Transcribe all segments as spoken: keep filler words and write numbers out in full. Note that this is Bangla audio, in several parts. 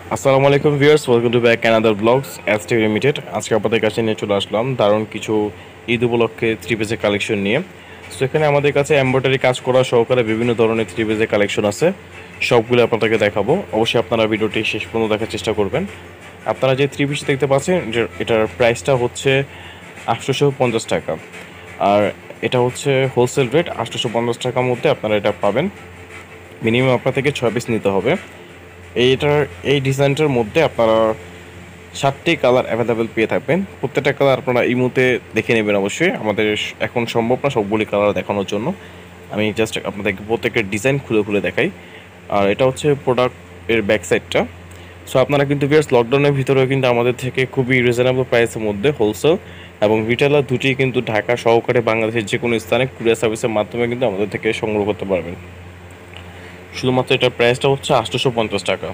আসসালামু আলাইকুম viewers, welcome to back another blogs ST limited. আজকে আপনাদের কাছে নিয়ে চলে আসলাম দারুণ কিছু ঈদ উপলক্ষে থ্রি পিসের কালেকশন নিয়ে। সো এখানে আমাদের কাছে এমব্রয়ডারি কাজ করা সহকারে বিভিন্ন ধরনের থ্রি পিসের কালেকশন আছে, সবগুলো আপনাদেরকে দেখাবো। অবশ্যই আপনারা ভিডিওটি শেষ পর্যন্ত দেখার চেষ্টা করবেন। আপনারা যে থ্রি পিস দেখতে পাচ্ছেন এটার প্রাইসটা হচ্ছে আটশোশো পঞ্চাশ টাকা, আর এটা হচ্ছে হোলসেল রেট। আটশোশো পঞ্চাশ টাকার মধ্যে আপনারা এটা পাবেন। মিনিমাম আপনার থেকে ছয় পিস নিতে হবে। এইটার এই ডিজাইনটার মধ্যে আপনারা সাতটি কালার অ্যাভেলেবেল পেয়ে থাকবেন। প্রত্যেকটা কালার আপনারা এই মুহূর্তে দেখে নেবেন। অবশ্যই আমাদের এখন সম্ভব না সবগুলি কালার দেখানোর জন্য, আমি জাস্ট আপনাদেরকে প্রত্যেকের ডিজাইন খুলে খুলে দেখাই। আর এটা হচ্ছে প্রোডাক্ট এর ব্যাক সাইডটা। সো আপনারা কিন্তু ভিউয়ার্স লকডাউনের ভিতরেও কিন্তু আমাদের থেকে খুবই রিজনেবল প্রাইসের মধ্যে হোলসেল এবং রিটেলার দুটি কিন্তু ঢাকা সহকারে বাংলাদেশের যে কোনো স্থানে কুরিয়ার সার্ভিসের মাধ্যমে কিন্তু আমাদের থেকে সংগ্রহ করতে পারবেন। শুধুমাত্র এটার প্রাইসটা হচ্ছে আটশোশো পঞ্চাশ টাকা।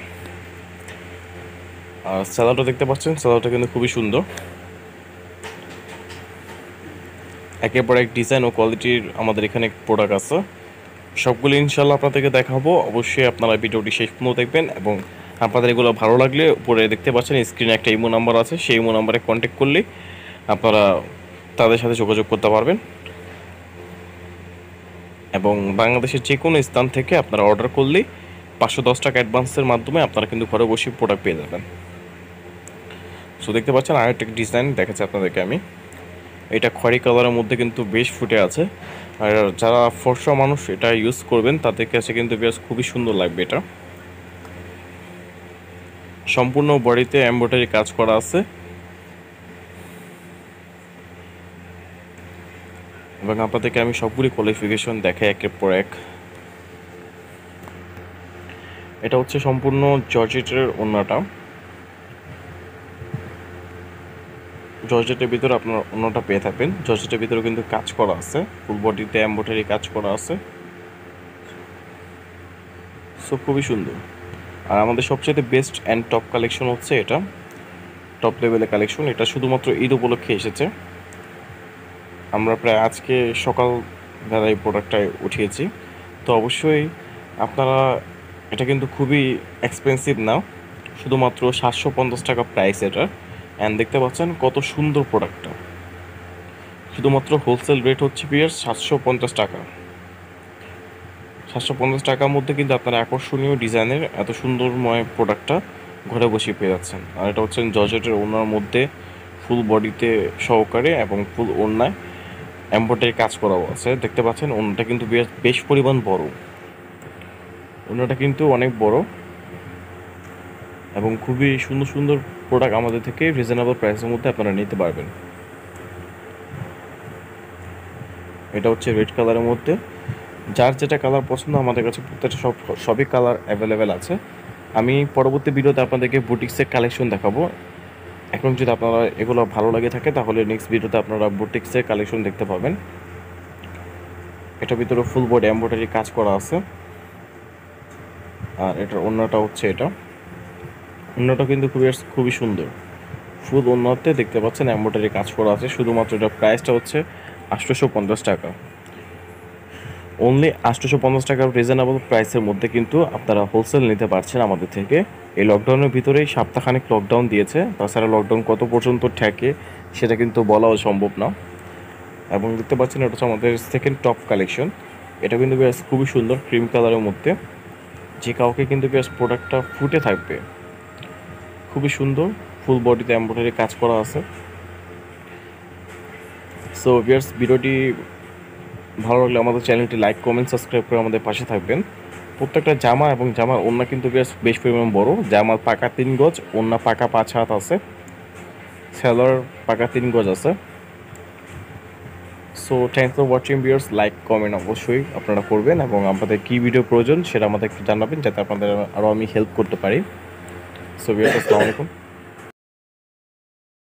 আর স্যালাডটা দেখতে পাচ্ছেন, স্যালাডটা কিন্তু খুবই সুন্দর। একের পর এক ডিজাইন ও কোয়ালিটির আমাদের এখানে প্রোডাক্ট আছে, সবগুলো ইনশাল্লাহ আপনাদেরকে দেখাবো। অবশ্যই আপনারা ভিডিওটি শেষ পর্যন্ত দেখবেন এবং আপনাদের এগুলো ভালো লাগলে উপরে দেখতে পাচ্ছেন স্ক্রিনে একটা ইমো নাম্বার আছে, সেই ইমো নাম্বারে কন্ট্যাক্ট করলে আপনারা তাদের সাথে যোগাযোগ করতে পারবেন এবং বাংলাদেশের যে কোনো স্থান থেকে আপনারা অর্ডার করলেই পাঁচশো দশ টাকা অ্যাডভান্সের মাধ্যমে আপনারা কিন্তু ঘরে বসে প্রোডাক্ট পেয়ে যাবেন। সো দেখতে পাচ্ছেন আরেকটা ডিজাইন দেখাচ্ছি আপনাদেরকে আমি। এটা খয়েরি কালারের মধ্যে কিন্তু বেশ ফুটে আছে, আর যারা ফর্সা মানুষ এটা ইউজ করবেন তাদের কাছে কিন্তু বেশ খুবই সুন্দর লাগবে। এটা সম্পূর্ণ বডিতে এমব্রয়ডারি কাজ করা আছে এবং আপনাদেরকে আমি সবগুলি কোয়ালিফিকেশন দেখাই একের পর এক। এটা হচ্ছে সম্পূর্ণ জর্জেটের ওড়নাটা। জর্জেটের ভিতরে আপনার অন্যটা পেয়ে থাকবেন। জর্জেটের ভিতরে কিন্তু কাজ করা আছে, ফুল বডিতে এমব্রয়ডারি কাজ করা আছে। সো খুবই সুন্দর। আর আমাদের সবচেয়ে বেস্ট অ্যান্ড টপ কালেকশন হচ্ছে এটা, টপ লেভেলের কালেকশন। এটা শুধুমাত্র ঈদ উপলক্ষে এসেছে। আমরা প্রায় আজকে সকাল বেলায় প্রোডাক্টটায় উঠিয়েছি। তো অবশ্যই আপনারা, এটা কিন্তু খুবই এক্সপেন্সিভ না, শুধুমাত্র সাতশো পঞ্চাশ টাকা প্রাইস এটা। অ্যান্ড দেখতে পাচ্ছেন কত সুন্দর প্রোডাক্টটা। শুধুমাত্র হোলসেল রেট হচ্ছে পিয়ার সাতশো পঞ্চাশ টাকা। সাতশো পঞ্চাশ টাকার মধ্যে কিন্তু আপনারা আকর্ষণীয় ডিজাইনের এত সুন্দরময় প্রোডাক্টটা ঘরে বসে পেয়ে যাচ্ছেন। আর এটা হচ্ছে জর্জেটের ওড়নার মধ্যে ফুল বডিতে সহকারে এবং ফুল ওড়নায় এমব্রয়ডারি কাজ করাও আছে। দেখতে পাচ্ছেন ওড়নাটা কিন্তু বেশ বেশ পরিমাণ বড়। ওড়নাটা কিন্তু অনেক বড় এবং খুবই সুন্দর সুন্দর প্রোডাক্ট আমাদের থেকে রিজনেবল প্রাইসের মধ্যে আপনারা নিতে পারবেন। এটা হচ্ছে রেড কালারের মধ্যে। যার যেটা কালার পছন্দ আমাদের কাছে প্রত্যেকটা সব সবই কালার অ্যাভেলেবেল আছে। আমি পরবর্তী ভিডিওতে আপনাদেরকে বুটিক্সের কালেকশন দেখাবো। এখন যদি আপনারা এগুলো ভালো লাগে থাকে তাহলে নেক্সট ভিডিওতে আপনারা বুটিক্সের কালেকশন দেখতে পাবেন। এটার ভিতরে ফুল বডি এমব্রয়ডারি কাজ করা আছে। আর এটার ওড়নাটা হচ্ছে এটা, ওড়নাটা কিন্তু খুবই খুবই সুন্দর। ফুল ওড়নাতে দেখতে পাচ্ছেন এমব্রয়ডারি কাজ করা আছে। শুধুমাত্র এটার প্রাইসটা হচ্ছে আটশোশো পঞ্চাশ টাকা। অনলি আটশোশো পঞ্চাশ টাকার রিজনেবল প্রাইসের মধ্যে কিন্তু আপনারা হোলসেল নিতে পারছেন আমাদের থেকে। এই লকডাউনের ভিতরেই সপ্তাহখানেক লকডাউন দিয়েছে, তাছাড়া লকডাউন কত পর্যন্ত ঠেকে সেটা কিন্তু বলাও সম্ভব না। এবং দেখতে পাচ্ছেন এটা হচ্ছে আমাদের সেকেন্ড টপ কালেকশন। এটা কিন্তু বেশ খুবই সুন্দর ক্রিম কালারের মধ্যে, যে কাউকে কিন্তু বেশ প্রোডাক্টটা ফুটে থাকবে। খুবই সুন্দর, ফুল বডিতে এমব্রয়ডারি কাজ করা আছে। সো ভিউয়ার্স, ভিডিওটি ভালো লাগলে আমাদের চ্যানেলটি লাইক কমেন্ট সাবস্ক্রাইব করে আমাদের পাশে থাকবেন। প্রত্যেকটা জামা এবং জামার ওড়না কিন্তু বেশ বেশ পরিমাণ বড়। জামার পাকা তিন গজ, ওড়না পাকা পাঁচ হাত আছে, সেলার পাকা তিন গজ আছে। So thanks for watching viewers. Like comment অবশ্যই আপনারা করবেন এবং আপনাদের কী ভিডিও প্রয়োজন সেটা আমাদেরকে জানাবেন, যাতে আপনাদের আরও আমি হেল্প করতে পারি। সো ভিউয়ার্স, আসসালামু আলাইকুম।